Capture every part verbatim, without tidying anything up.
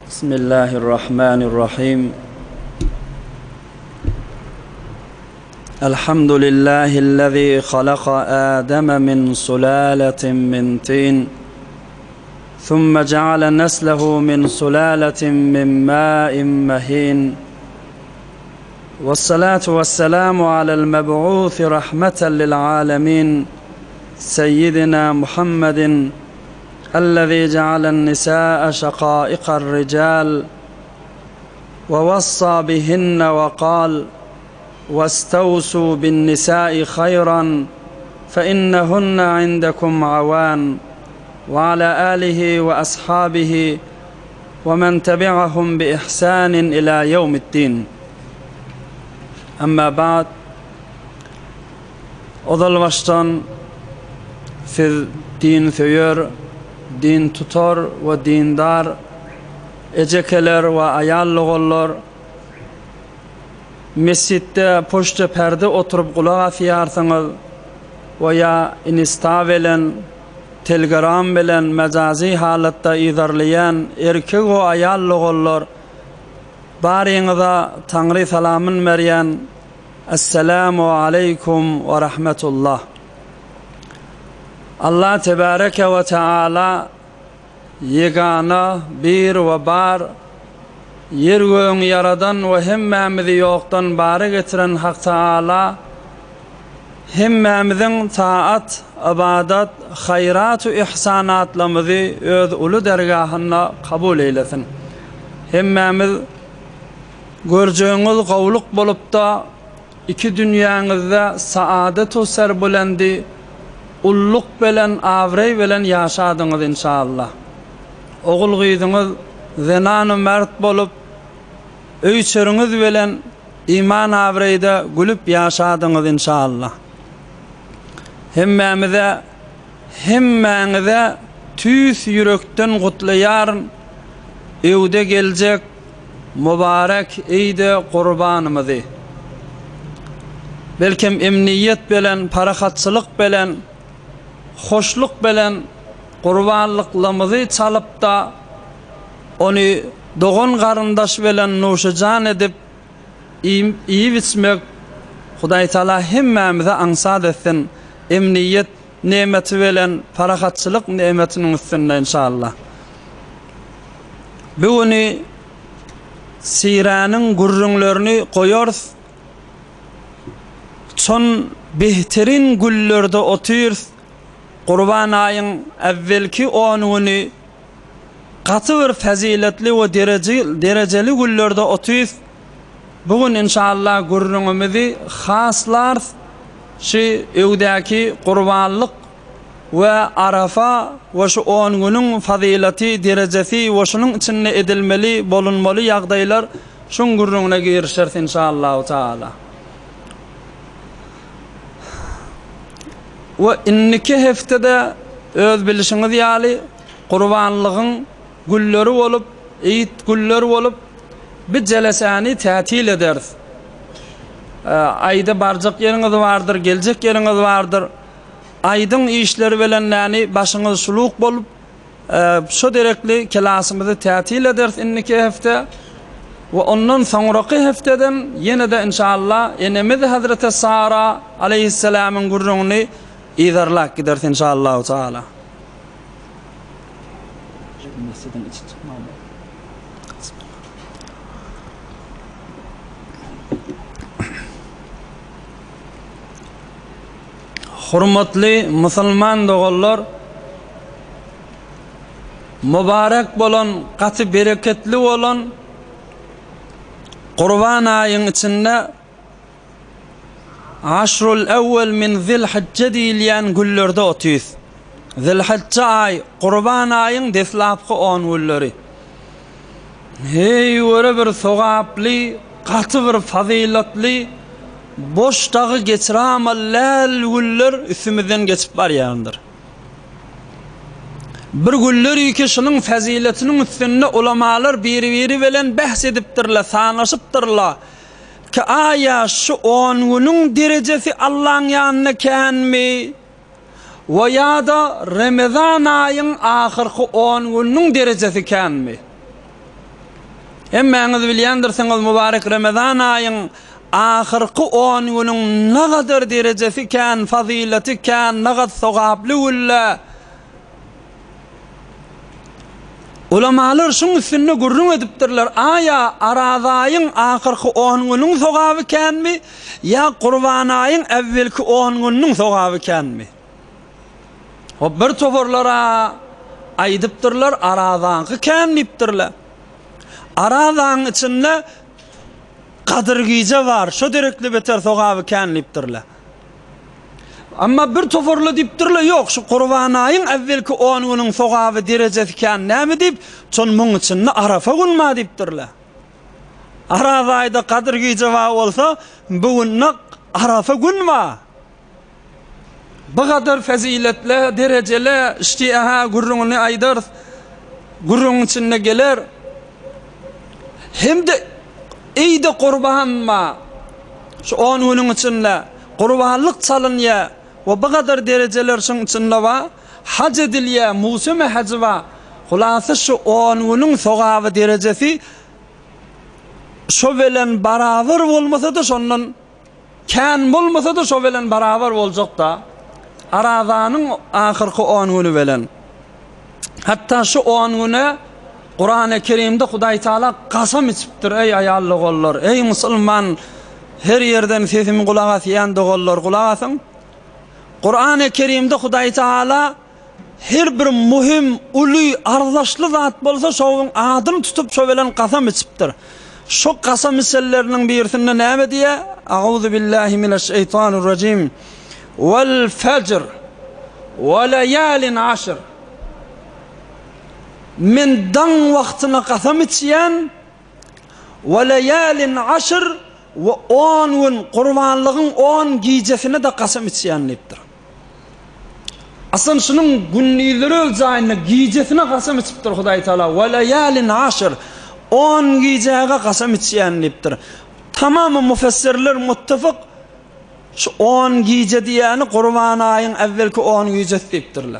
بسم الله الرحمن الرحيم الحمد لله الذي خلق آدم من سلالة من طين ثم جعل نسله من سلالة من ماء مهين والصلاة والسلام على المبعوث رحمة للعالمين سيدنا محمد الذي جعل النساء شقائق الرجال ووصى بهن وقال واستوصوا بالنساء خيرا فإنهن عندكم عوان وعلى آله وأصحابه ومن تبعهم بإحسان إلى يوم الدين أما بعد أضل وشتن في الدين ثير din tutar ve dindar ecekeler ve ayallıgollar mescitte poşta perde oturup kulağa afiyarsanız veya insta bilen telegram bilen mecazi halatta izarlayan erkek ve ayallıgollar bariniza Tanrı salamın meryan Esselamu aleykum ve rahmetullah. Allah Tebareke ve Teala yegana bir ve bar yer göğün yaradan ve hemmemizi yoktan bari getiren Hak Teala hemmemizin taat, ibadat, hayrat ve ihsanatlarımızı öz ulu dergahına kabul eylesin. Hemmemiz göreceğiniz kavluk bolup da iki dünyanızda saadet-u serbulendi ulluk bilen, avrey bilen yaşadınız inşallah. Oğul gıydınız, zenanı mert bolup, öýçörüňiz bilen iman avreyde gülüp yaşadınız inşallah. Hemmemize, hemmenize tüs yürekten gutlaýaryn evde geljek mübarek eýde qurbanymyzy. Belkim emniyet bilen, parahatçılık bilen, hoşluk bilen qurbanlıklymyzy çalıp da onu doğan garyndaş bilen nuşajan edip iyi içmek Hudaý Taala hemmemize ansat etsin. Emniyet nemeti bilen parahatçılık nemetiniň üstünde inşallah. Bugüni siranyň gurrunlaryny goýarys. Son behterin güllerde otyrs. Qurban ayın evvelki onuny gaty bir faziletli we dereceli dereceli güllerde otyrs. Bugün inşallah gurrunymyzy haslar şu evdäki qurbanlyk we Arafa we şu on günüň fazileti derecesi we şunyň içinde edilmeli bolunmaly ýagdaýlar şuň gurruna girişer inşallah taala. Ve inniki heftede öz bilişiňiz ýaly qurbanlygyň gülleri bolup, eýit gülleri bolup bir jelesany tätil ederiz. Aýda barjak ýeriňiz bardyr, geljek ýeriňiz bardyr. Aýdyň işleri bilen näni başyňyz şuluk bolup, şu derekli klasymizi tätil ederiz inniki hefte. Ve ondan soňraky hefteden ýene-de inşallah enemiz Hazreti Sara aleyhisselamyň gurruny İzarlak gider inşallah taala. Hurmatly musulman dogullar, mübarek bolan, gaty bereketli bolan Qurban aýynyň içinde Aşrul evvel min Zilhicce diýilýän güllerde otýs. Zilhicce ay, Qurban aýyň deslapky on gülleri. Hey, were bir sogaply, gaty bir faziletli, boşdagy geçirämellär güller üstümizden geçip barýandyr. Bir güller iki şunyň faziletiniň üstünde ulamalar biri-biri bilen bahs edipdirler, sanaşypdyrlar. Ki aya şu on günün derecesi Allah'ın yanına kenmi ve ya da Ramazan ayın ahirki on günün derecesi kenmi? Hemmeňiz bilýändirsiňiz mübarek Ramazan aýyň ahyrky on günüň nägadar derejesi ikän, fazileti ikän, nägat sowaply ulla. Ulamalar şuň üstünde gurrun edipdirler. Aya Arazaýyň ahyrky on günüň sowaby ikänmi, ýa Qurban aýyň evvelki on günüň sowaby ikänmi? O bir toporlara aýdypdyrlar, Arazaňky ikän diýipdirler. Arazaň içinde qadyrgyja bar, şo derekli beter sowaby ikän diýipdirler. Amma bir toporla diýipdirler, ýok, şu Qurban aýyň evvelki on günüň sowaby derejesi ikän näme diýip, şoň muň içinde Arafa günma diýipdirler. Arafa aýda qadyrgyja bar bolsa, bu günne Arafa günma. Bu kadar faziletli, dereceli, işte aha gurrunu aýdar, gurrun içinde geler. Hem de eýde qurbanma. Şu on günüň içinde qurbanlyk çalynýa we bu kadar dereceler şoň içinde ba, hac edilýä, musim hac ba. Hulasa şu on günüň sowaby derejesi şo bilen barabar bolmasa da şondan kän bolmasa da şo bilen barabar boljak da. Arazanyň ahyrky on günü bilen. Hatta şu on güne Qur'an-ı Kerim'de Hudaý Taala qasam içipdir, ey aýally gollar, ey musulman, her yerden sesimi kulak asýan gollar, kulak asyn. Qur'an-ı Kerim'de Hudaý Taala her bir muhim, uly, arzaşly zat bolsa şoň adyny tutup şo bilen qasam içipdir. Şo qasam meselleriniň birisinde näme diýe? Auzu billahi mineşşeytanirracim. Vel fecr ve layalin aşr. Men dan wagtyna qasam içýän we layalin aşr we on gün qurbanlygyň on gijesine de qasam içýän diýipdir. Aslında şunun günleri ölçäýine gijesine qasam içipdir Hudaý Taala. We layalin aşr on gijege qasam içýän diýipdir. Tamamy müfessirler muttafaq şu on gije diýäni Qurban aýyň evvelki on gijesi diýipdirler.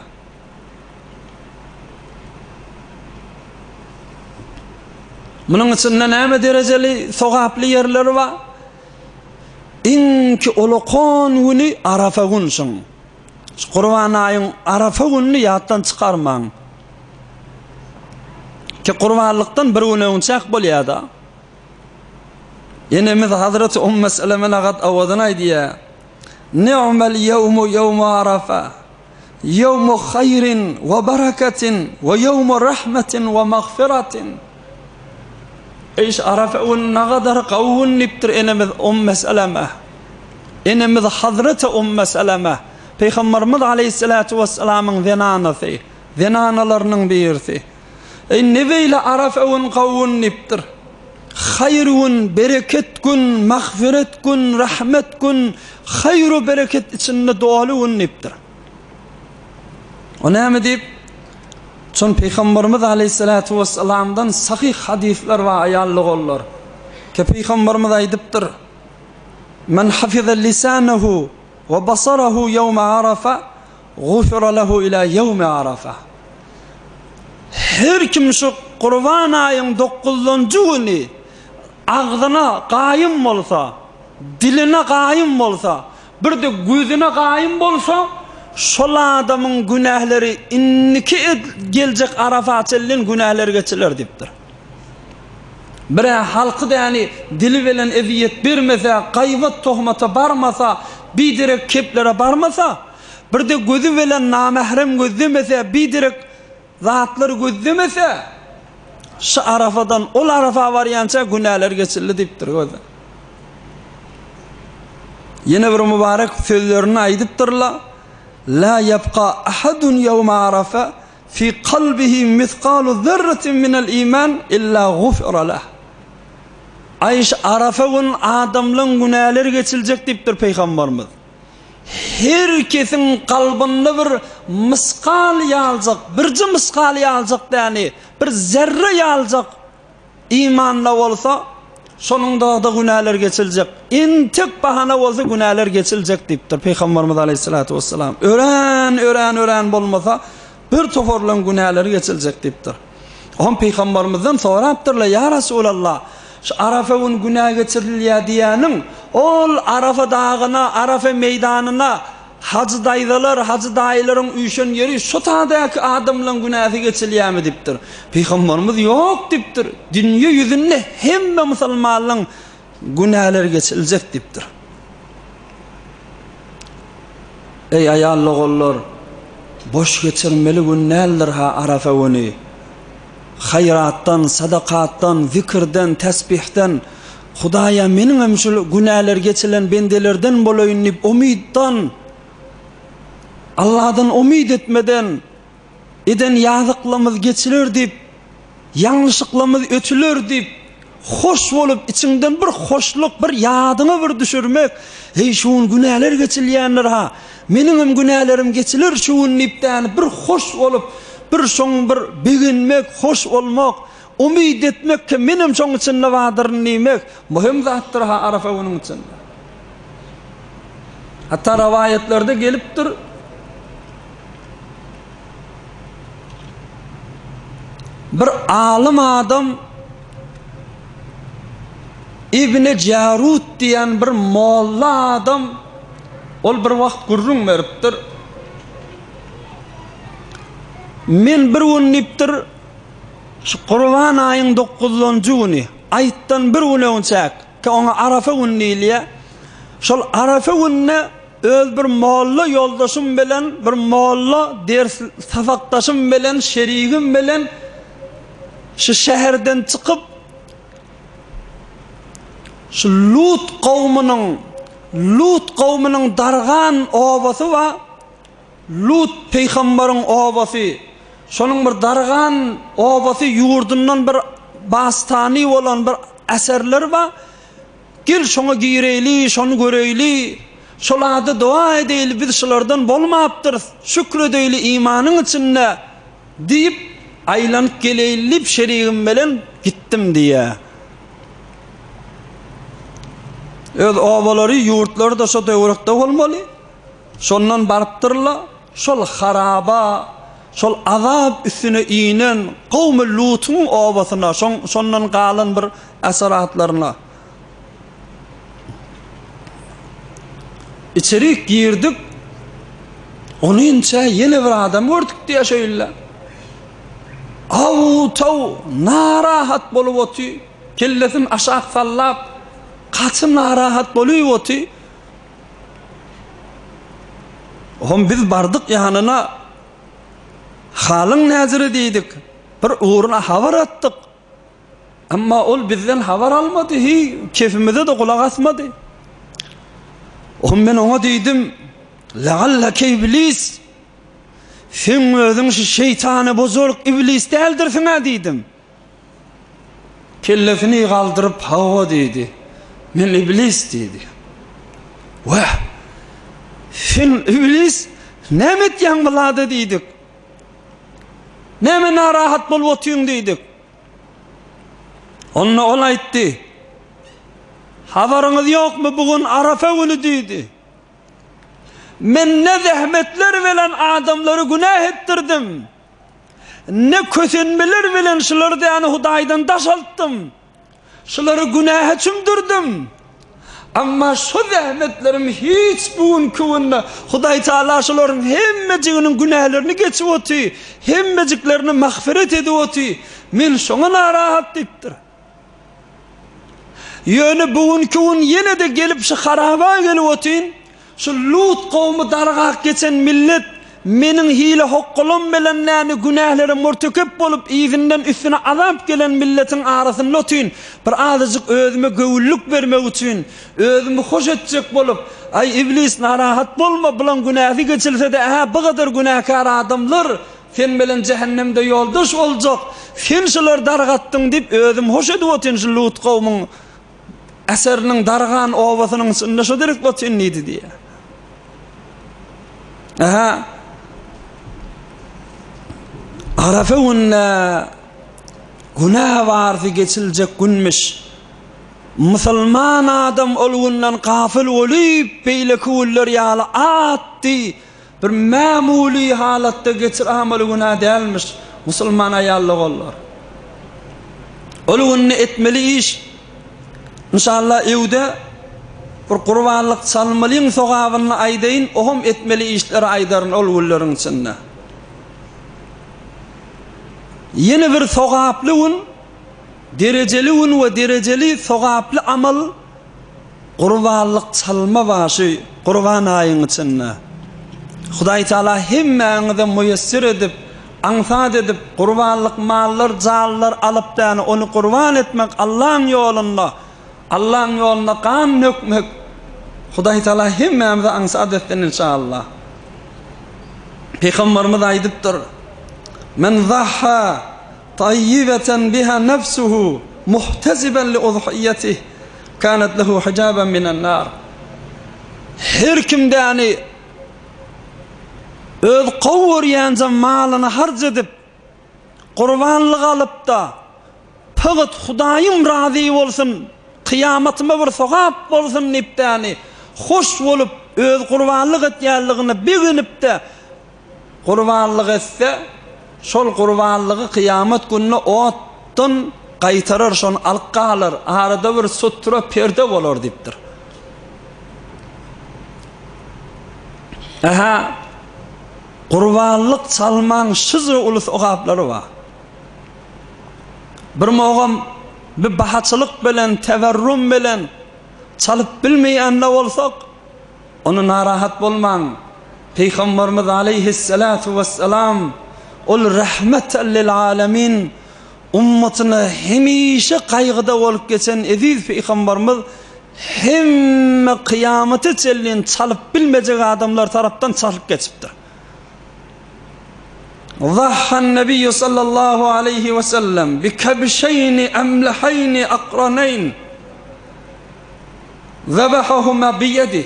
Munyň içinde näme derejeli sowaply ýerleri bar? Inki ulukon güni Arafa günşiň. Qurban aýyň Arafa günini ýatdan çykarmaň. Ki qurbanlykdan bir gün öňçäk bolýar-da. Ýene biz Hazreti Ummu Seleme nagat awadan aýdýa. Ni'mal yawmu yawmu Arafa. Yawmu khayrin we barakatin we yawmu rahmetin we magfiratin. Eýş Arafa gün nagadar gawun nipdir enemiz Ummu Seleme. Enemiz Hazreti Ummu Seleme. Peygamberimiz aleyhissalatu vesselam'ın zenanasy, zenanalarynyň birisi. Ey nebeyle Arafa gün gawun nipdir. Hayr gün, bereket gün, mağfiret gün, rahmet gün, hayru bereket içinde dolu gün nipdir. O näme diýip? Şon Peygamberimiz aleyhissalatu vesselam'dan sahih hadisler we aýally gollar. Ki Peygamberimiz aýdypdyr: "Men hafiza lisanahu ve basarahu yawma Arafa, gufira lahu ila yawmi Arafa." Her kim şu Qurban aýyň dokuzuncu güni ağzına qaýym bolsa, diline qaýym bolsa, bir de gözüne qaýym bolsa, şol adamyň günähleri inniki geljek Arafa çellen günähleri geçiler diýipdir. Bir halky ýani dili bilen eziyet bermese, gaýbat tohmata barmasa, bidirek keplere barmasa, bir de gözü bilen namahrem gözlemese, bidirek zatlar gözlemese, şu Arafadan ol Arafa barýança günähler geçildi diýipdir göze. Yine bir mübarek sözlerini aýdypdyrlar. La yabqa ahadun yawma Arafa fi qalbihi mithqalu zarratin min al-iman illa ghufira lah. Ayş Arafa gün adamlaryň günähleri geçiljek diýipdir Peygamberimiz. Herkesiň kalbynda bir miskal ýaljak, birji miskal ýaljak däni, bir zerre ýaljak imanla bolsa, şonunda da günähler geçiljek. Intek bahana bolsa günähler geçiljek diýipdir Peygamberimiz aleyhissalatu vesselam. Ören, ören, ören bolmasa bir toporlan günähler geçiljek diýipdir. On peygamberimizden soraptırlar ya Resulallah. Şu Arafa'nın günah geçirilýär diýäniň ol Arafa dağına, Arafa meydanına hacı daydalar, hacı dayıların üýşen yeri şu taýdaky adamlaryň günahı geçirilýärmi dipdir. Peygamberimiz yok dipdir. Dünýä ýüzünde hemme musulmanlaryň günahları geçiljek dipdir. Ey aýally gollar, boş geçirmeli günnalar ha Arafa güni. Hayrattan, sadakattan, zikirden, tesbihten, Hudaýa meniň hem şu günahlar geçilen bendelerden bolaýyn dip umytdan, Allah'dan umid etmeden eden ýazyklarymyz geçiler dip, ýalňyşlyklarymyz ötüler dip, hoş bolup içinden bir hoşluk, bir ýadyňa bir düşürmek, hey şuň günahlar geçilýänler ha, meniň hem günahlarym geçilir şuň dipden bir hoş bolup, bir şoň bir beginmek, hoş olmak, umid etmek ki menim şoň içinde wadyr nimek, muhim zatdyr ha Arafa güniň içinde. Hatta riwayetlerde gelipdir, bir alim adam İbn Jarut diyen bir molla adam ol bir wagt gurrun beripdir. Men bir günnipdir şu Qurban aýynyň dokuzunçy güni aýtdan bir gün öňçäk ki oňa Arafa günni diýilýär. Şol Arafa günne öz bir molla ýoldaşym bilen, bir molla ders safakdaşym bilen, şerigim bilen şu şäherden çykyp şu Lut kawmynyň Lut kawmynyň dargan obasy we Lut peýgamberiň obasy, şonuň bir dargan obasy ýurdundan bir bastany bolan bir eserler we gel şoňa gireyli, şonu göreyli, şolada dua edeyli, biz şolardan bolmapdyr, şükür edeyli imanyň içinde diýip aýlanyp geleyli şerigim bilen gittim diýe. Öz obalary ýurtlary da şo döwrekde bolmaly. Şondan barıpdyrlar, şol haraba, şol azab üstüne inen kawmy Lut'un obasyna, şondan galan bir esaratlaryna. İçeri girdik, onunça yeni bir adam gördük diye şöyle. Aw taw narahat bolup oty, kellesin aşağı sallap, kaçın narahat bolup oty. Hom biz bardyk ýanyna, halyň näziri diýdik, bir uğruna habar atdyk. Amma ol bizden habar almady, hi kefimize de kulak asmady. Hom men oňa diýdim, la'allaka iblis, sen özüň şu şeytany bozoruk iblis däldir sana diýdim. Kellesini galdyryp hawa diýdi. Men iblis diýdi. Wah! Sen iblis nämet ýaňlady diýdik. Näme narahat bolup otyň diýdik. Onda ol aýtdy. Habaryňyz ýokmy bugün Arafa güni diýdi. Men ne zähmetler bilen adamlary günah ettirdim. Ne kösenmeler bilen şolary ýany Hudaýdan daşaltdym. Şolary günaha çümdirdim. Amma şu zähmetlerim hiç bugün kowunda Hudaý Taala şolaryň hemmejiginiň günahlaryny geçip oty, hemmejiklerini magfiret edip oty. Men şoňa narahat diýipdir. Ýöne bugün kowun ýene de gelip şu haraba gelip otyn, şu Lut kawmy dargak geçen millet meniň hile hokkulum bilen näme günahlary murtekep bolup izinden üstüne azap gelen milletin arasynda otyn, bir azyk özüme göwüllük bermek üçin, özümi hoş etjek bolup, ay iblis narahat bolma, bulan günahy geçilse de ha bu kadar günahkar adamlar sen bilen cehennemde ýoldaş boljak, sen şolar dargatdyň dip özüm hoş edip otyn şu Lut kawmyň eseriniň dargan obasynyň içinde şo derek otyn diýdi diýe. Aha. Arafa günne günah vardy geçiljek günmüş. Musulman adam ol günden gafil bolup beýle kowullar ýaly atdy. Bir mamuli halatda geçir amaly günah dälmiş. Musulman aýallyk bollar. Oluğunu etmeli iş. İnşallah evde bir kurbanlık salmalıyın sogabını aydayın, ohum etmeli işleri aydarın olgulların içinde. Yeni bir sogaplı'nın, dereceli'nın ve dereceli sogaplı amal, kurbanlık salma başı, kurban ayın içinde. Hudaý Taala hemmeňize müyessir edip, ansat edip, kurbanlık mallar, jallar alıp da onu kurban etmek Allah'ın yolunda, Allah'ın yolunda kan dökmek. Hudaý Taala hemmeňize ansat etsin inşallah. Peygamberimiz aýdypdyr: "Men zahha tayyibatan biha nafsuhu muhtaziban li udhiyatihi kanat lahu hijaban minan nar." Her kimdäni öz gowurýan malyny harjadip kurbanlyk alyp da pagat Hudaýym razy bolsun, kıyamatyma bir sogap bolsun nipdäni hoş bolup öz kurbanlyk etýänligini bilinip de kurbanlyk etse, şol kurbanlygy kıyamat gününe otdan gaýtarar, şonu alqa alar, arada bir sutra perde bolar dipdir. Aha, kurbanlyk salman şyzy ulus ogaplary var. Bir mogam bir bahaçylyk bilen, teverrum bilen çalıp bilmeýänler bolsak, onu narahat bolmaň. Peygamberimiz aleyhissalatu vesselam ol rahmeten lil alamin ummatyna hemişe kaygıda bolup geçen aziz peygamberimiz hemme kıyamete çellin çalıp bilmejek adamlar tarapdan çalıp geçipdir. Zahhan Nebiyyü sallallahu aleyhi ve sellem bi kabşeyni emlehayni akranayn zabahahuma biyedi.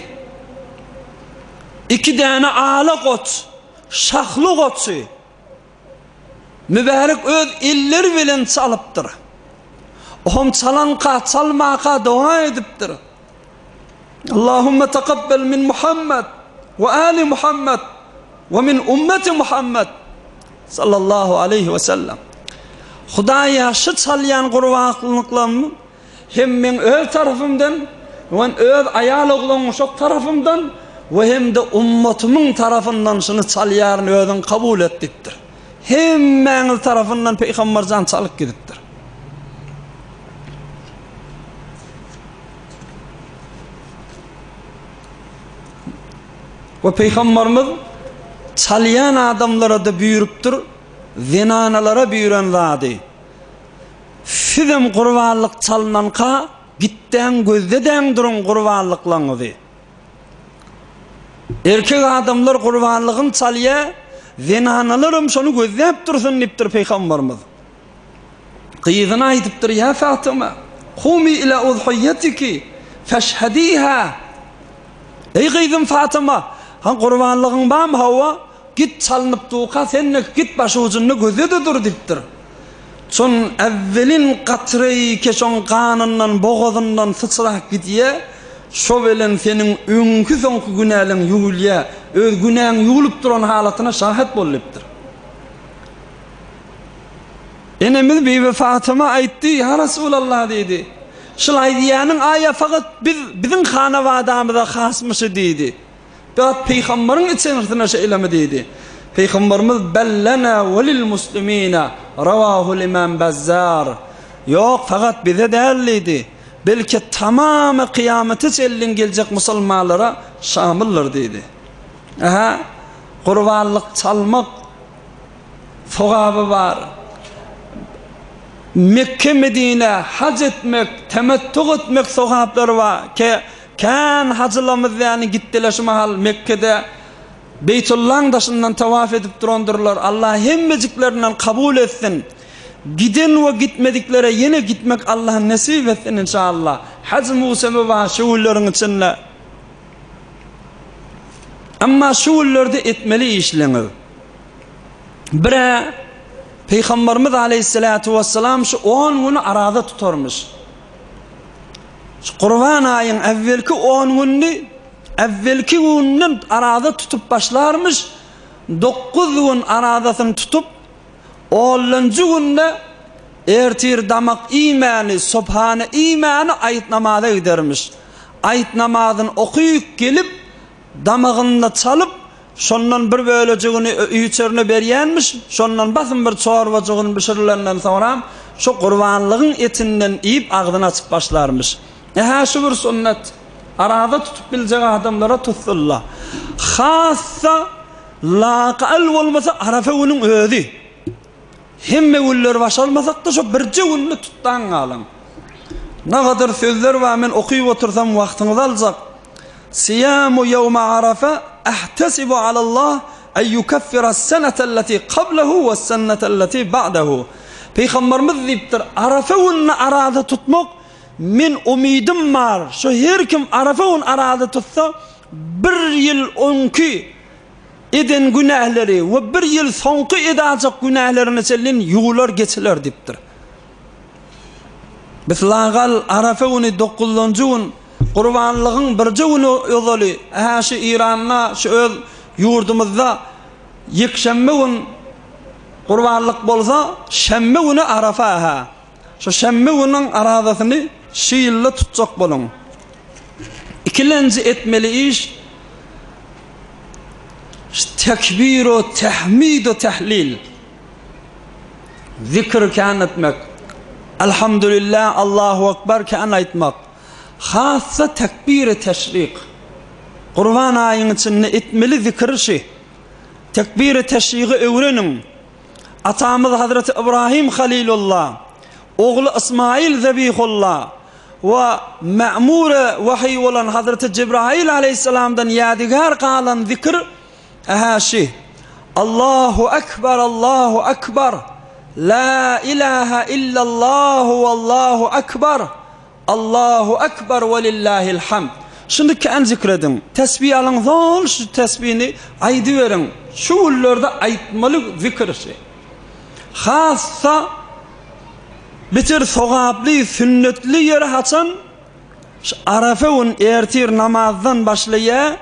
İki tane ala koç, şahlı koçu mübarek öz iller bilen çalıptır. Ohum çalanqa, çalmaqa dua edipdir. Allahümme taqabbel min Muhammed ve ali Muhammed ve min ümmeti Muhammed sallallahu aleyhi ve sellem. Hudaýa şu çalyan gurbanlyklarymı hem men öz tarafımdan ve öz ayal oğlum şok tarafımdan ve hem de ummatımın tarafından şunu çalýaryn özüň kabul etdipdir. Hemmeňiz tarafından Peygamberjan çalyp gidipdir. Ve Peygamberimiz çalyan adamlara da buyurupdur, zinanalara buyuran zady. Sizem kurbanlyk çalnanqa gitden gözden durun kurbanlyklaryňyzy. Erkek adamlar kurbanlygyn çalýa, zinanalarym şonu gözläp dursun dipdir Peygamberimiz. Gyzyna aýdypdyr: "Ya Fatıma, qumi ila udhiyatiki fashhadiha." Ey gyzym Fatıma, han kurbanlygyň barmy hawa? Git çalynyp duqa, senne git başı ucuny gözede dur dipdir. Son evvelin qatry keşon kanyndan, boğazyndan sıçrak gidýe, şo bilen senin öňkü soňky günäliň ýugulýa, öz günäň ýugulup duran halatyna şahit bolypdyr. Enemiz Bibi Fatıma aýtdy: "Ya Rasulullah" dedi. "Şulay diýäniň aýa fakat biz biziň hanawadamyza hasmyşy" dedi. "Biat peýgamberiň içerisine şeýlemi" dedi. Peygamberimiz "Bellana ve lil muslimina" rawahu İmam Bazzar. Yok, fakat bize däldi. Belki tamamı kıyamete çellin gelecek musulmanlara şamildir dedi. Aha, kurbanlık çalmak sogabı var. Mekke Medine hac etmek, temettü etmek sogapları var. Ki kan hacılarımız yani gittiler şu mahal Mekke'de Beytullah'ın daşından tavaf edip durandırlar. Allah hemmeciklerinden kabul etsin. Gidin ve gitmediklere yine gitmek Allah nasip etsin inşallah. Hac musimi var şuullerin içinde. Ama şuullerde etmeli işleniz. Bire Peygamberimiz aleyhissalatu vesselam şu on günü arada tutarmış. Şu Kurban ayın evvelki on günü evvelki günün arada tutup başlarmış. Dokuz gün aradasını tutup onuncu günde ertir damak imani, subhane imani ayet namaza gidermiş. Ayet namazını okuyup gelip damağında çalıp şondan bir böleceğini üyçerine beryenmiş. Şondan basın bir çorbacığın pişirilenden sonra şu kurbanlığın etinden yiyip ağzını açıp başlarmış. Eha şu bir sünnet. Arada tutup bilecek adamlara tutsullah. Khassa laqal olmasa Arafa onun ödü. Hemme güller başalmasak da şu birce günlü tuttan alın. Ne kadar sözler var, men okuyup otursam vaktiniz alacak. Siyamu yevme Arafa ahtasibu alallah en yukaffira senetelleti qablehu ve senetelleti ba'dehu. Peygamberimiz deyiptir, Arafa gününü arada tutmak min umidim var. Şu her kim Arafa gününü arada tutsa bir yıl onki eden günahları ve bir yıl sonki edecek günahlarını sellin yuğular geçiler deyiptir. Biz lağal Arafa günü dokuzuncu gün kurbanlığın birce günü yolu. Aha şu İran'la şu öz yurdumuzda yekşembe gün kurbanlık bolsa şembe günü Arafa aha. Şu şembe günün aradasını şu yılla tutacak bolun. İkilenci etmeli iş tekbir o tehmid o tehlil. Zikr kan etmek. Elhamdülillah, Allahu Ekber kan etmek. Hassa tekbir-i teşrik. Kurban ayının içinde etmeli zikr şey. Tekbir-i teşriği öğrenin. Atamız Hazreti İbrahim Halilullah, oğlu İsmail Zebihullah ve me'mure vahiy olan Hazreti Cebrail Aleyhisselam'dan yadigar kalan zikr aha şey. Allahu Ekber, Allahu Ekber, la ilahe illallah ve Allahu Ekber, Allahu Ekber ve lillahil hamd. Şimdi kan zikredin. Tesbih alın, zor şu tesbihini aydı verin. Şu ullerde aytmalı zikr şey. Hassa bitir sogaplı, sünnetli yeri haçan Arafa'nın ertir namazdan başlaya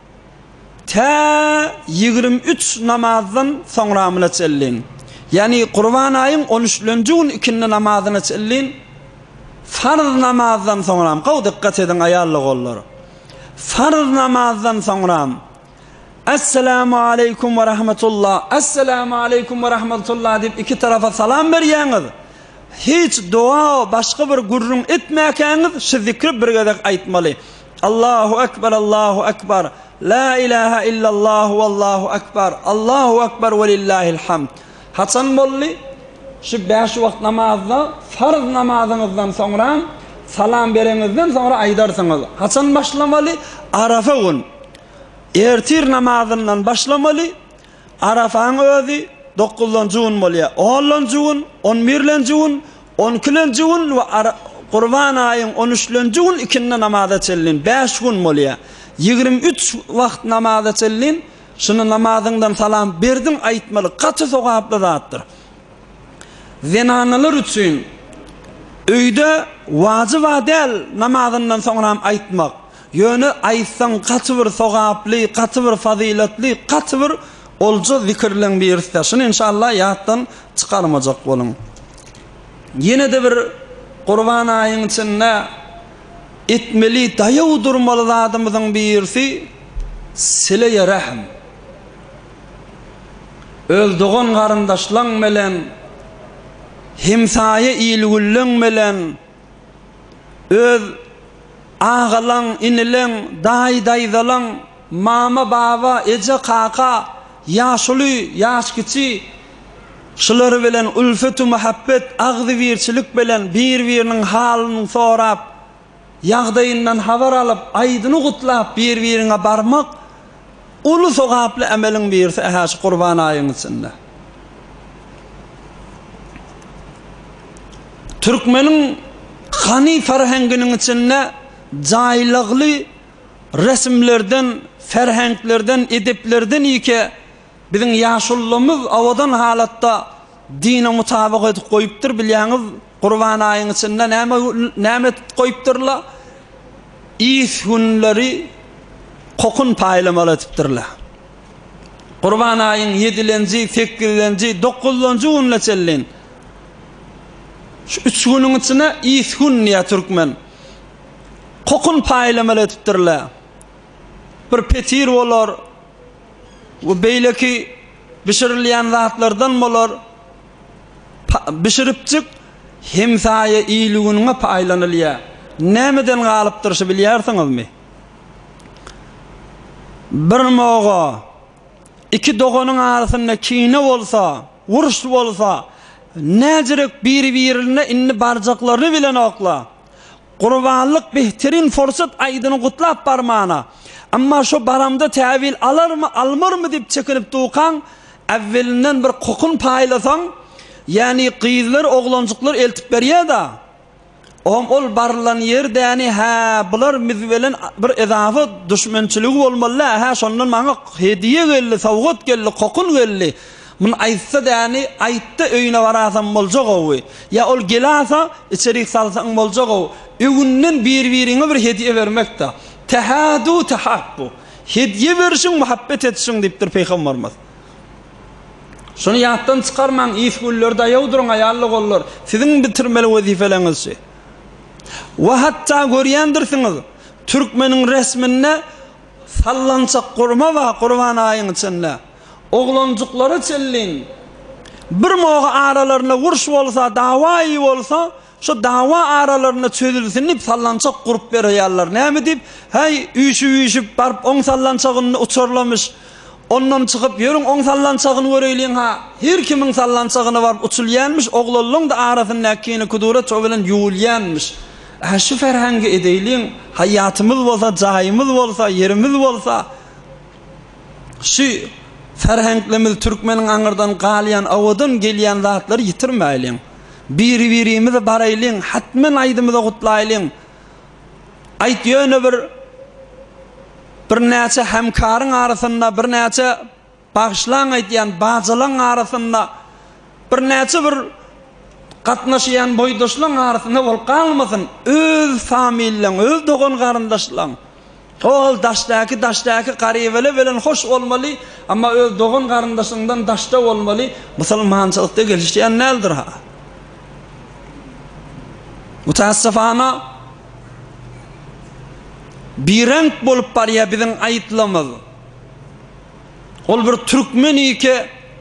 ta yigirmi üç namazdan sonra amına çellin. Yani Kurban ayın on üçüncü gün ikindi namazını çellin. Farz namazdan sonra qav dikkat edin ayarlı golları. Farz namazdan sonra Esselamu aleyküm ve rahmetullah, Esselamu aleyküm ve rahmetullah deyip iki tarafa salam veriyeniz. Hiç dua başka bir gurrun etmeyekeniz şu zikri bir gedek aytmalı. Allahu Ekber, Allahu Ekber, la ilahe illallah ve Allahu Ekber, Allahu Ekber ve lillahil hamd. Hasan bolli şu beş vakit namazda farz namazınızdan sonra salam verenizden sonra aydarsınız. Hasan başlamalı Arafa gün. Ertir namazından başlamalı. Arafa'nın özü dokuzuncu gün bolya. onuncu gün, on birinci gün, on ikinci gün ve Kurban ayın on üçüncü gün ikindi namaza çellin. beş gün bolya. yigirmi üç vakit namaza çellin. Şunu namazından salam berdin aytmalı. Katı sogaplı zattır. Zenanalar üçün öyde vacib adel namazından sonra aytmak. Yönü aytsan katı bir sogaplı, katı bir faziletli, katı bir olcu zikirlen bir istesin. İnşallah yattan çıkarmayacak bolun. Yine de bir Kurban ayın içinde etmeli, dayağı durmalı zadımızın birisi sile-i rahim. Öldüğün karındaşlan melen, himsaye iyilgüllen melen, öz ağalan, inilen, day daydalan, mama baba, ece kaka, yaşlı, yaş kiçi, şuları bilen ülfetu muhabbet, ağzı virçilik bilen bir-birinin halını sorap, yağdayından haber alıp, aydını kutlap, bir-birine barmak, ulu sogaplı emelin birisi ehası Kurban ayın içinde. Türkmenin hani ferhenginin içinde cahillikli resimlerden, ferhenglerden, edeplerden iyi ki bizim yaşıllığımız avadan halatta dine mutabık edip koyuptur. Biliyorsunuz Kurban ayın içinde neme koyupturlar? İz günleri kokun paylamalı etiptirler. Kurban ayın yedilenci, sekizinci, dokuzuncu günle çellin. Şu üç günün içine üç gün ya Türkmen. Kokun paylamalı etiptirler. Bir petir olar. Bu beyleki pişirilyen zatlardan bolar. Pişiripçik hemsaya iyiliğine paylanılıyor. Nemeden galıptırışı biliyorsunuz mi? Bir moğa iki doğanın arasında kine olsa, vuruş olsa, necirek bir-birine inni barcaklarını bilen okla. Kurbanlık behterin fırsat aydını kutlap barmağına. Ama şu baramda tevil alır mı, almır mı deyip çekinip tuğkan, evvelinden bir kokun paylasan, yani kıyızlar, oğlancıklar eltip veriyor da, Om ol barılan yerde yani ha bular mizvelen bir edafa düşmançılığı olmalı ha şondan bana hediye geldi, savgat geldi, kokun geldi. Mun aytsa da yani aytta öyüne varasam bolacak o. Ya ol gelasa içerik salsan bolacak o. Ügünden bir-birine bir hediye vermek de. Tehadu tehabbu. Hediye versin, muhabbet etsin deyiptir Peygamberimiz. Şunu yattan çıkarman, iyi güllerde yavdurun ayarlık olur. Sizin bitirmeli vazifeleriniz. Ve hatta görüyendirsiniz, Türkmenin resmine sallançak kurma var kurban ayın içinde. Oğlancıkları çellin. Bir moğa aralarına vuruş olsa, dava iyi olsa, şu dava aralarına çözülsün deyip sallançak kurup veriyorlar. Ne mi deyip, hey üyüşü üyüşüp barıp on sallançakını uçurlamış. Ondan çıkıp yürün on sallançakını göreyleyin ha. Her kimin sallançakını varıp uçulyanmış, oğlanlığın da arasının ekkini kuduret çoğulen yuğulyanmış. Ha şu ferhangi edeylin, hayatımız olsa, cahimiz olsa, yerimiz olsa, şu ferhanglimiz Türkmenin anırdan qaliyan, avadan geliyen zatları yitirmeylin. Bir-birimizi baraylin, hatmen aydımızı kutlaylin. Ayt yönü bir, bir neçe hemkarın arasında, bir neçe bağışlan aytyan, bağcılan arasında, bir neçe bir katnaşıyan boydaşlan arasında ol kalmasın. Öz familyan, öz doğun karındaşlan. Ol daştaki daştaki karivele velen hoş olmalı ama öz doğun karındaşından daşta olmalı. Müslümançılıkta geliştiyen neldir ha? Mutassifana bir renk bolup barya bizim ayıtlamaz. Ol bir Türkmeni ki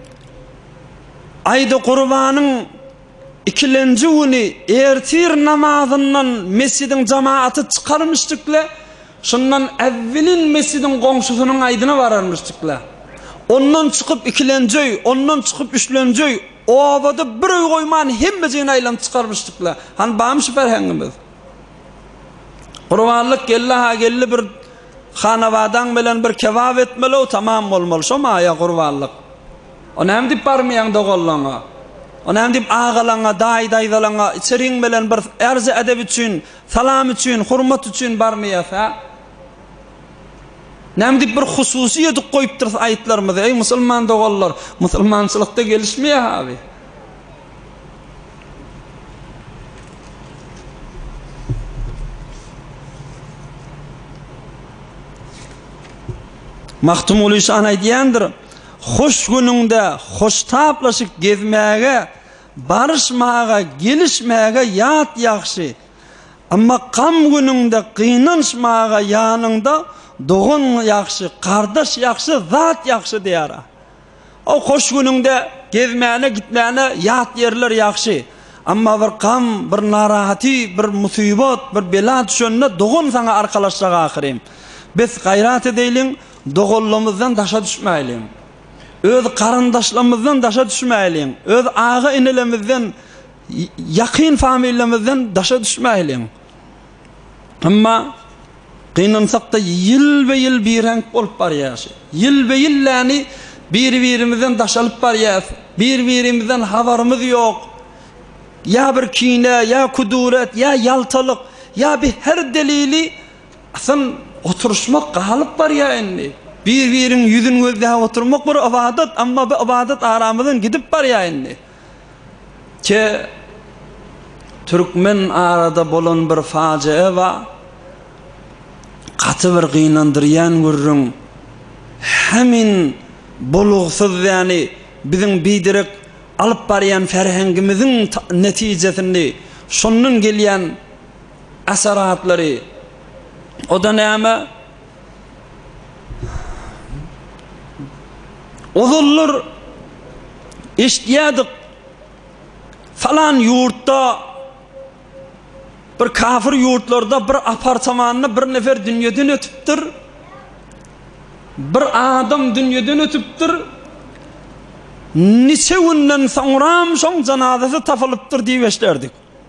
ayda kurbanın İkilenci günü ertir namazından mescidin cemaati çıkarmıştıkla, şundan evvelin mescidin komşusunun aydına vararmıştıkla. Ondan çıkıp ikilenci, ondan çıkıp üçlenci, o avada bir oy koyman hemmecine aylan çıkarmıştıkla. Hani bağım süper hangimiz. Kurbanlık geldi ha geldi bir hanavadan bilen bir kebap etmeli o tamam olmalı. Şu maya kurbanlık. Onu hem deyip barmayan doğallana. Onu hem deyip ağalana, day daydalana, içerin bilen bir erzi edeb için, salam için, hurmat için barmayasa. Ne hem deyip bir hususiyet koyuptur ayetlerimiz. Ey Müslüman doğallar, Müslümançılıkta gelişmiyor abi. Mahtumul İhsan aydiyandır. Hoş gününde, hoş taplaşık gezmeye, barışmaya, gelişmeye yat yakşı. Ama kam gününde kıynanışmaya yanında doğun yakşı, kardeş yakşı, zat yakşı diyara. O hoş gününde gezmeyene, gitmeyene yat yerler yakşı. Ama bir kam, bir narahati, bir musibat, bir bela düşönüne doğun sana arkadaşlar akırayım. Biz gayret edelim, doğullumuzdan daşa düşmeyelim. Öz karındaşlarımızdan daşa düşmeyelim. Öz ağa inelemizden, yakın familiyemizden daşa düşmeyelim. Ama kıynansak da yıl ve yıl bir renk olup var yaşı. Yıl ve yıl yani birbirimizden daşalıp var yaşı. Birbirimizden havarımız yok. Ya bir kine, ya kuduret, ya yaltalık, ya bir her delili aslında oturuşmak kalıp var ya enni. Bir-birin yüzün gözde oturmak bir ibadet ama bu ibadet aramızdan gidip var ya enni. Ki Türkmen arada bolan bir facia var. Katı bir kıynandıryan görürün. Hemin buluksuz yani bizim bidirek alıp barayan ferhengimizin neticesinde şonun gelen esaratları o da näme? Uzullar iştiyadık falan yurtta bir kafir yurtlarda bir apartmanını bir nefer dünyadan ötüptür. Bir adam dünyadan ötüptür. Niçe günden sonra şoň janazasy tapylypdyr diýip eşlerdik.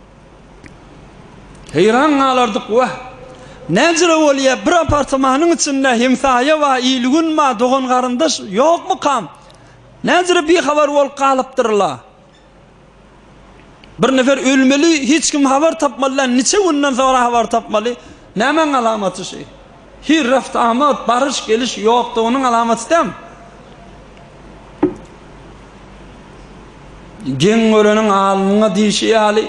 Heyran galardyk, wah. Näjere bolýar bir apartmanyň içinde hemsaýa we ýyligin ma dogan garyndaş ýokmy kam? Näjere bir habar bolup galypdyrlar. Bir nefer ölmeli, hiç kim haber tapmaly, niçe günden sonra haber tapmaly? Näme alamaty şey? Her raft amat barış geliş ýokdy, onuň alamaty dem. Gen göreniň alymyna diýişi ýaly.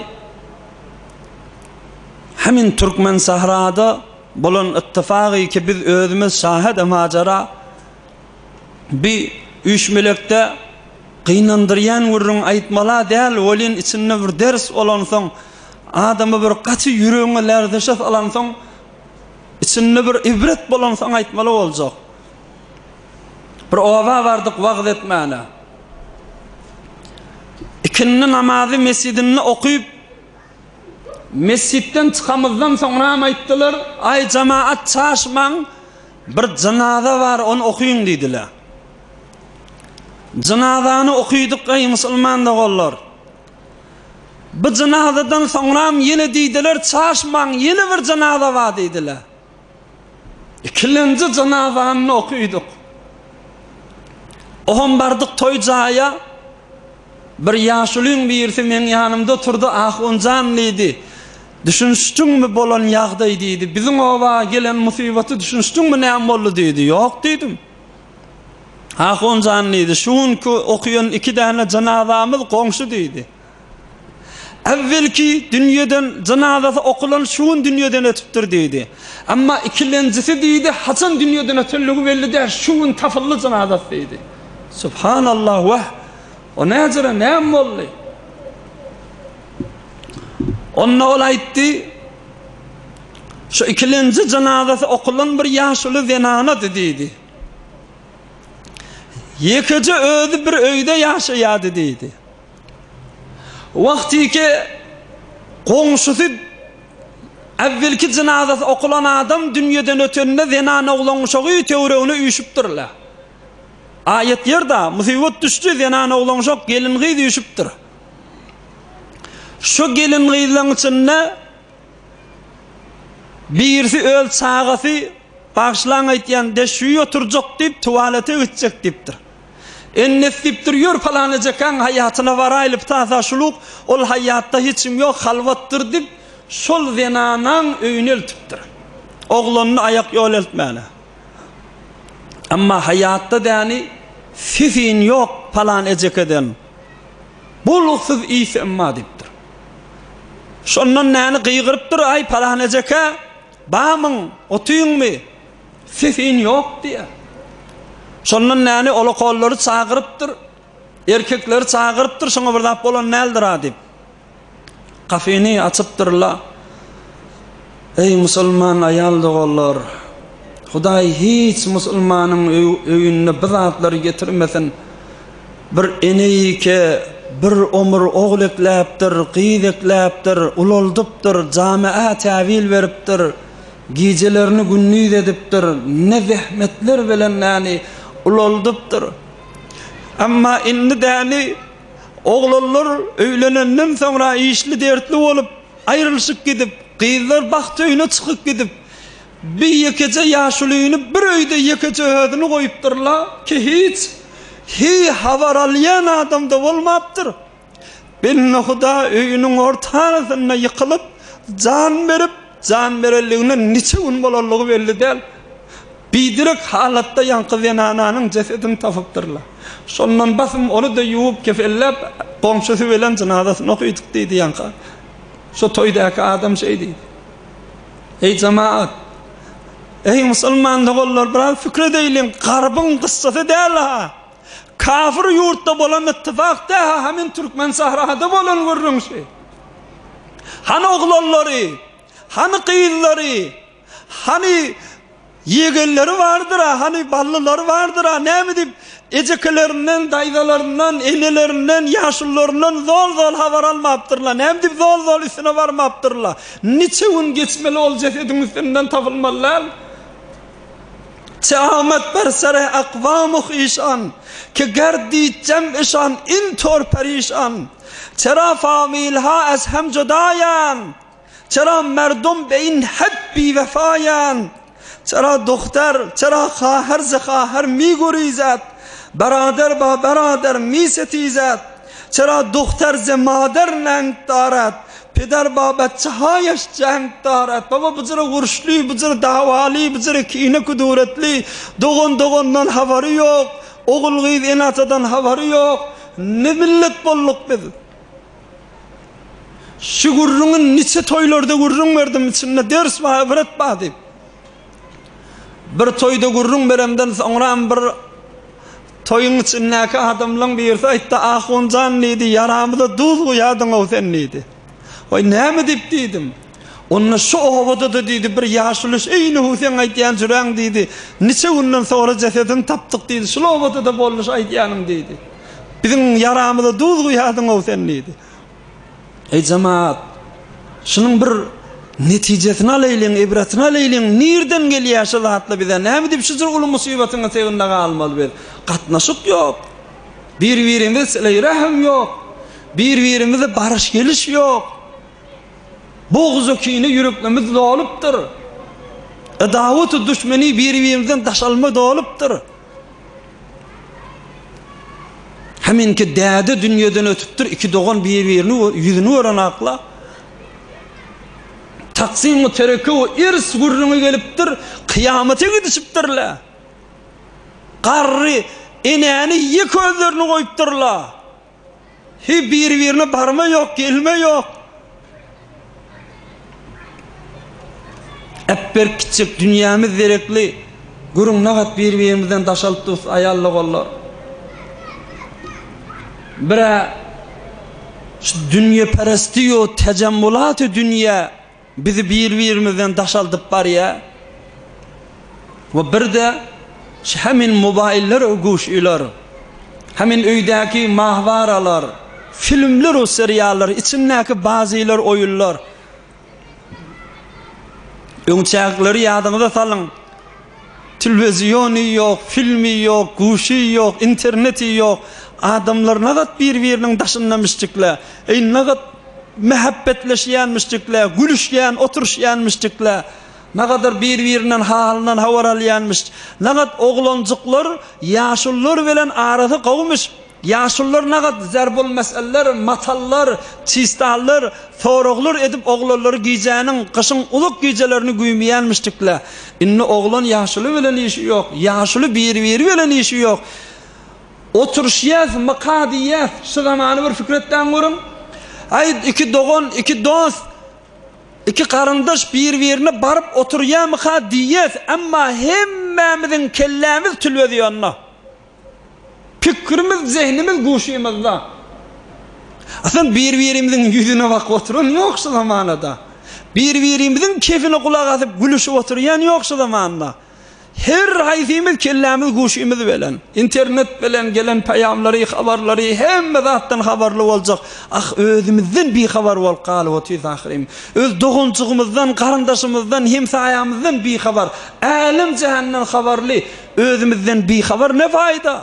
Hemin Türkmen sahrada bolan ittifagy ki biz özümiz şahid majara bir üçmelekde kıynandıryan vurun aytmala däl, olin içinde bir ders olan soň adamy bir gaty ýüregiňe lärdeşet alan soň içinde bir ibret bolan soň aytmala boljak. Bir owa bardyk wagt etmäne. İkinni namazy mescidinde okuyup mescitten çıkamızdan sonra aýtdylar, ay cemaat çaşmaň, bir cenaza var, onu okuyun dediler. Cenazany okuydyk ey musulman dogallar. Bu cenazadan sonra ýene diýdiler, çaşmaň, ýene bir cenaza var dediler. İkinji cenazany okuydyk. Oham bardyk toy jaýa. Bir ýaşulyň birisi men ýanymda turdy, ahunjan diýdi. Düşünşdüňmi bolan ýagdaý diýdi. Biziň owa gelen musibaty düşünşdüňmi näme boldy diýdi. Ýok diýdim. Ahunjan diýdi. Şunky okuyan iki däne janazamyz goňşy diýdi. Evvelki dünýeden janazasy okulan şuň dünýeden ötüpdir diýdi. Amma ikilenjisi diýdi, haçan dünýeden ötülligi belli däl, şuň tafylly janazasy diýdi. Subhanallah we o näjere näme boldy? Onna ol aýtdy, şu ikilenji janazasy okulan bir ýaşuly zenana diýdi. Ýekiji özü bir öýde ýaşaýady diýdi. Wagtyki goňşusy evvelki janazasy okulan adam dünýeden ötende zenana oglan şogy töwregine üýşüpdirler. Ayet ýerde musibat düşdi, zenana oglan şok gelingi üýşüpdir. Şu gelingiň içinde birisi öl çagasy başlaň aýtýan deşüýe oturjak diýip tuwalete gitjek diýipdir. Ennes diýipdir, ýör falanajakan hayatyna waraýlyp taşaşuluk, ol hayatda hiçim ýok, halwatdyr diýip şol zenanaň öýüne eltipdir. Oglanyny ayak ýol eltmäne. Amma hayatda däni sifin ýok falan ejekeden. Buluksuz iyisi emma diýipdir. Şondan näni gıýgyrypdyr, ay falan ejeke, bamyň, otuýuňmy? Sifin ýok diýär. Şondan näni olokollary çagyrypdyr, erkekleri çagyrypdyr, şoňa bir zat bolan näldir diýip. Kafeni açypdyrlar. Ey musulman ayal dogallar, Hudaý hiç musulmanyň öýüne bir zatlary getirmesin. Bir eneyke bir omur oglekläpdir, gyýdekläpdir, uloldypdyr, jamia täwil beripdir, gijelerini günnüz edipdir, ne zähmetler bilen näni uloldypdyr. Amma indi däni oglanlar öýlenenden soňra işli dertli bolup aýrylşyp gidip, gyzlar baht öýüne çykyp gidip, bir ýekece ýaşulygyny bir öýde ýekece öýüni goýupdyrlar ki hiç hi habar alýan adamda bolmapdyr. Ben Huda öýüniň ortasyna ýykylyp, jan berip, jan berelligine niçe gün bolanlygy belli däl. Bidirek halatda ýanky zenananyň cesedini tapypdyrlar. Şondan basym onu da ýuwup kefellep, goňşusy bilen janazasyny okuydyk diýdi ýanka. Şu toýdaky adam şey diýdi. Ey cemaat, ey musulman dogallar, biraz fikir edeýin, garbyň gyssasy däl ha. kafir yurtta bolan ittifakda hemin Türkmen sahrada bolan görürüň şey. Hani oğlanları, hani kıyılları, hani yegenleri vardır ha, hani ballıları vardır ha, ne mi deyip ecekelerinden, daydalarından, enelerinden, yaşlılarından zol zol havar almaptırlar. Ne mi deyip zol zol üstüne varmaptırlar. Niçe un geçmeli ol cesedin üstünden tapılmalılar? Çe ahmet bersere akvamuh işan, ke gerdi cem işan, intor perişan. Çera familha ez hem cudayan, çera merdum beyin hebbi vefayan. Çera doktor, çera khaher ze khaher mi gurizat, berader ba berader mi setizat. Çera doktor ze mader neng darat, peder ba bachha yaş jang darat. Baba bıcırı gurşli, bıcırı davali, bıcırı kine kuduretli, doğun doğundan havari yok, oğul gıyız enatadan havari yok. Ne millet bolluk biz. Şu gurrunun niçe toylarda gurrun verdim içinde ders ve ibret badip. Bir toyda gurrun veremden sonra bir toyun içindeki adamlan birisi aytta ahuncan neydi, yaramıda duz uyadın o sen neydi. Oy ne mi deyip dedim. Onunla şu ovada da dedi bir yaşılış eyni Hüseyin aytyan jüren dedi. Niçe ondan sonra cesedini taptık dedi. Şu ovada da bolmuş aytyanım dedi. Bizim yaramıda duz uyadın o sen neydi. Ey cemaat, şunun bir neticesini aleyleyin, ibretini aleyleyin. Nereden geliyor yaşlı hatla bize? Ne mi deyip şucur ulu musibatını sevinde kalmalı biz? Katnaşık yok. Bir-birimiz silay rahim yok. Bir-birimizde barış geliş yok. Boğuz okuyunu yüreklerimiz doluptur. Edavet-i düşmeni bir-birimizden taşalma doluptur. Heminki däde dünyadan ötüptür, iki doğan bir-birini yüzünü öğrenakla. Taksim-i tereke o irs gurrunu geliptir, kıyamete gidişiptirler. Qarri, enäni yek özlerini koyuptirlar. Hi bir-birine barma yok, gelme yok. Epper kiçik dünyamız zerekli, gurun nagat bir-birimizden daşalıp ayallı gollar. Bira dünya perestiyo tecemmülat-ı dünya bizi bir-birimizden daşaldıp var ya. Ve bir de hemin mobailler ögüş iler, hemin öydeki mahvaralar, filmler o seriyalar, içindeki bazılar oyunlar. Öňçäkleri ýadyňyza salın. Televizyonu yok, filmi yok, guşi yok, interneti yok. Adamlar nagat bir-biriniň daşynlamışdyklar. Ey nagat mehabbetleşýänmişdyklar, gülüşýän, oturuşýänmişdyklar. Nagadar bir-birinden halynyň hawar alýanmış. Nagat oglanjyklar, ýaşullar bilen arasy gowmuş. Yaşlılar nagat zerbol meseleler, matallar, çistallar, soroglar edip oğlanları giyeceğinin, kışın uluk giyecelerini güymeyenmiştikler. İnne oğlan yaşlı bilen işi yok, yaşlı bir-biri bilen işi yok. Oturuşiyaz, makadiyaz, şu zamanı bir fikretten görün. Ay iki doğun, iki dost, iki karındaş bir-birine barıp oturuyan makadiyaz, ama hemmemizin kellemiz tülvediyor anna. Fikrimiz, zehnimiz guşimizde. Aslında bir-birimizin yüzüne bak oturun yok şu zamanında. Bir-birimizin keyfine kulak atıp gülüşüp oturuyan yok şu zamanında. Her hayfimiz, kellemiz guşimiz bilen. İnternet bilen gelen peyamları, haberleri hemme zattan haberli olacak. Ah özümüzden bir haber ol qalı o tüy zahirim. Öz doğunçuğumuzdan, karındaşımızdan, hemsayamızdan bir haber. Alim cehennem haberli. Özümüzden bir haber ne fayda?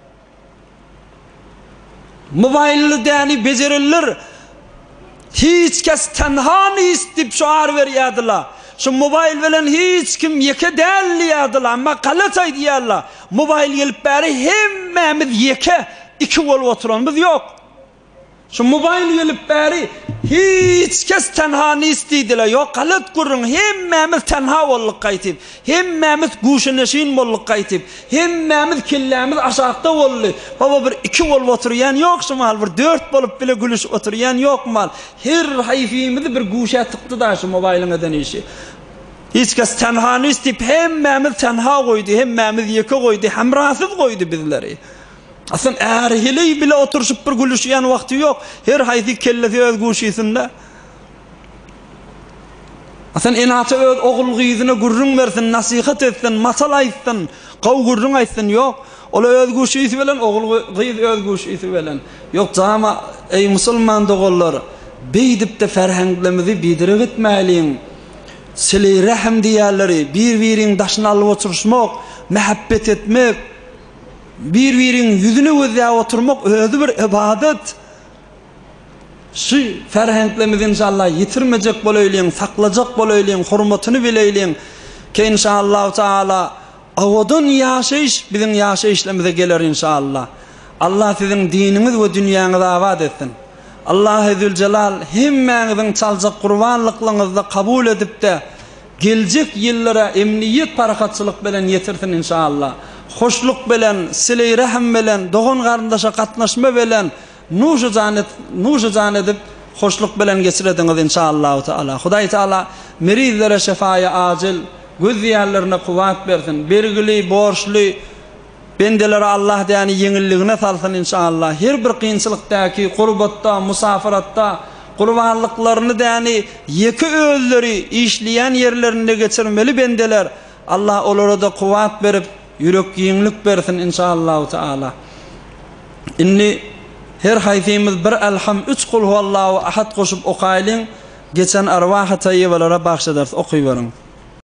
Mobailli däni becerillir. Hiç kes tenha istip şuar verýärdiler. Şu mobail bilen hiç kim yeke dälýärdiler, amma galat aýdýarlar. Mobail gelip bäri hemmemiz yeke iki bolup oturanymyz ýok. Şu mobail gelip bäri hiç kes tenha istediler. Ýok galat gurrun, hemmemiz tenha bolduk gaýtyp, hemmemiz guşuneşin bolduk gaýtyp, hemmemiz kellemiz aşakda boldy. Baba bir iki bolup oturýan ýok şumal, bir dört bolup bile gülüşüp oturýan ýokmal. Her hayfimizi bir guşa tıkdy da şu mobailiň eden işi. Hiç kes tenha istip hemmemiz tenha goýdy, hemmemiz yeke goýdy, hemrasyz goýdy bizleri. Aslın ärhili bile oturuşup bir gülüşýän wagty ýok. Her haýsy kellesi öz guşysynda. Aslın enata öz ogul gyzyna gurrun bersin, nasihat etsin, masal aýtsyn, gaw gurrun aýtsyn ýok. Ola öz guşysy bilen ogul gyz öz guşysy bilen. Ýok jama ey musulman dogullar, beýdip de ferhanglerimizi bidirip etmäliň. Sile rahm diýerleri, bir-biriň daşyna alyp oturuşmak, mehabbet etmek, bir-biriň ýüzüne gözläp oturmak özü bir ibadet. Şu ferhanglerimizi inşallah yitirmejek bolaýlyň, saklajak bolaýlyň, hormatyny bileýliň. Ki inşallah taala awadan ýaşaýyş biziň ýaşaýyşlarymyza geler inşallah. Allah siziň dininiz we dünýäňizi abad etsin. Allah Zülcelal hemmeňiziň çaljak gurbanlyklaryňyzda kabul edip de geljek ýyllara emniyet parakatçylyk bilen ýetirsin inşallah. Hoşluk bilen, sile rahm bilen, dogan garyndaşa gatnaşma bilen nuşu janet, nuşu janet edip hoşluk bilen geçirediňiz inşallah taala. Hudaý taala merizlere şefaýa acil, göz ýerlerine kuwat bersin. Bergili, borçly bendelere Allah diýeni ýeňilligine salsyn inşallah. Her bir kynçylykdaky gurbatda, musafiratda gurbanlyklaryny diýeni ýeki özleri işleýän ýerlerinde geçirmeli bendeler. Allah olara da kuwat berip ýürek ýeňlik bersin inşallah taala. Inni her haýsymyz bir elham üç kul huvallahu ahad goşup okaýlyň. Geçen arwah-ı tayyibalara bagşadars okuýbaryň.